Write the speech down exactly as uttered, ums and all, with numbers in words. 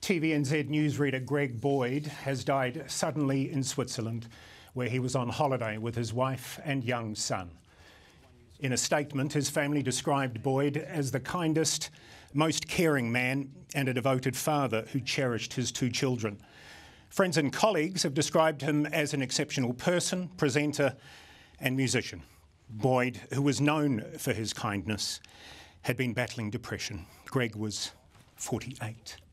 T V N Z newsreader Greg Boyd has died suddenly in Switzerland, where he was on holiday with his wife and young son. In a statement, his family described Boyd as the kindest, most caring man and a devoted father who cherished his two children. Friends and colleagues have described him as an exceptional person, presenter and musician. Boyd, who was known for his kindness, had been battling depression. Greg was forty-eight.